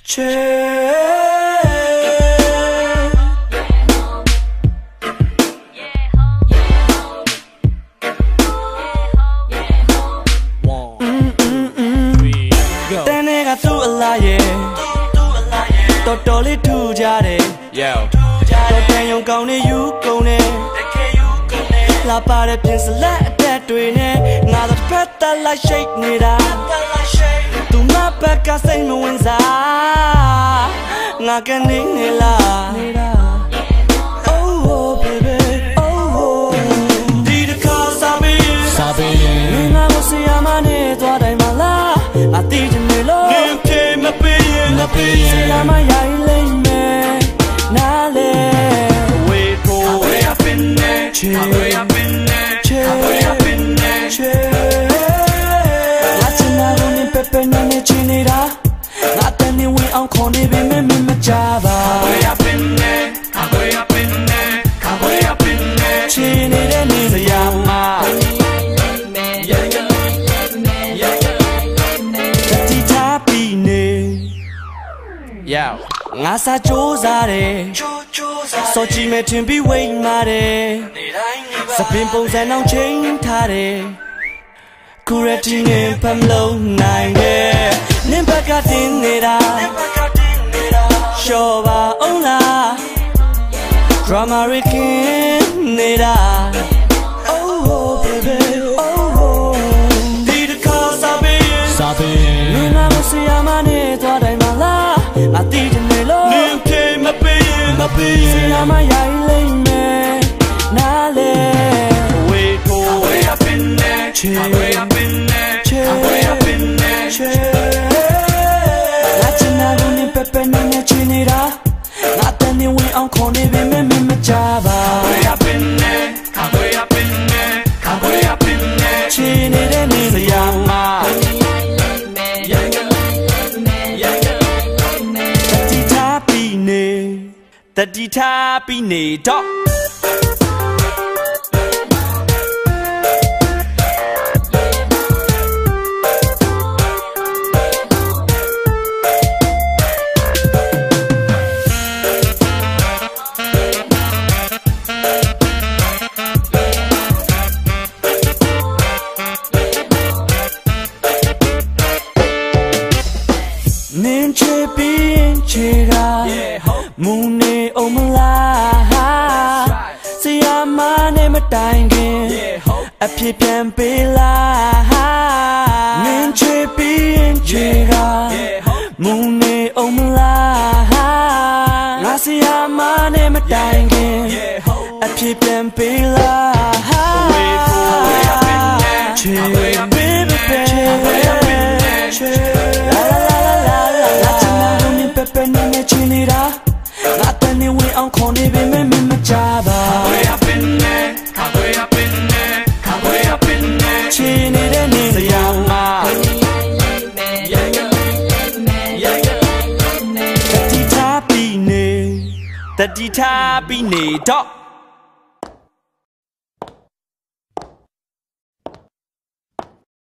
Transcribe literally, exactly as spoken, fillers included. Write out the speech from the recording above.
တော်တော်လေးထူကြတယ် Yo တော်တန်ရုံကောင်းနေယူကုန်နေတကယ်ယူကုန်နေလာပါတဲ့ပြင်စလက်အတက်တွေနဲ့ငါတို့ဖက်တက်လိုက်ရှိတ်နေတာသူမဘက်ကစိတ်မဝင်စားငါကနေနေလားနေတာ Oh oh baby Oh oh ဒီတခါစားပြီးစားပြီးငါမစီရမနဲ့သွားတိုင်းမလားအတီးနေလို့နေပြေမပေးရင်မပေးရင်စီရမရိုင်းလိမ့်မယ်နားလေဝေးထိုးဝေးအပင်နဲ့ချေဝေးအပင်နဲ့ချေဝေးအပင်နဲ့ချေလာချင်တာကိုနေပပနဲ့နေချင်နေတာငါတန်းနေဝင်အောင်ခေါ်နေပေမဲ့မမကြပါဝေးအပင်နဲ့ဝေးအပင်နဲ့ဝေးအပင်နဲ့ချင်နေတဲ့နေစရာမှာYo ငါစာကြိုးစားတယ်စောကြည့်မဲ့ထင်ပြီးဝိတ်မာတယ်စပင်ပုံစံအောင်ချိန်ထားတယ်ကိုရတီနဲ့ဖမ်းလုံးနိုင်တယ်နင်းဘက်ကတင်းနေတာရှော့ပါအောင်လား Drama ရခင်းနေတာ Oh oh baby Oh oh ဒီတခါစားပြီးစားပြီးငါမစီရမနဲ့သွားတိုင်းမလားအတီးနေလို့နေပြေမပေးရင်မပေးရင်စီရမရိုင်းလိမ့်မယ်နားလေဝေးထိုးဝေးအပင်နဲ့ချေဝေးအပင်နဲ့ချေဝေးအပင်နဲ့ချေလာချင်တာကိုနေပပနဲ့နေချင်နေတာငါတန်းနေဝင်အောင်ခေါ်နေပေမဲ့မမကြပါဝေးအပင်နဲ့ဝေးအပင်နဲ့ဝေးအပင်နဲ့ချင်နေတဲ့နေစရာမှာတတိထားပြီးနေတော့နင်းချေပြီးချေတာမူနေအောင်မလားစီရမနဲ့မတိုင်ခင်အဖြစ်ပြန်ပေးလားနင်းချေပြီးချေတာမူနေအောင်မလားငါစီရမနဲ့မတိုင်ခင်အဖြစ်ပြန်ပေးလားချေ baby baby ပနေနေချင်နေတာငါတန်းနေဝင်အောင်ခေါ်နေပေမဲ့မမကြပါဝေးအပင်နဲ့ဝေးအပင်နဲ့ဝေးအပင်နဲ့ချင်နေတဲ့နေစရာမှာတတိထားပြီးနေတတိထားပြီးနေတော့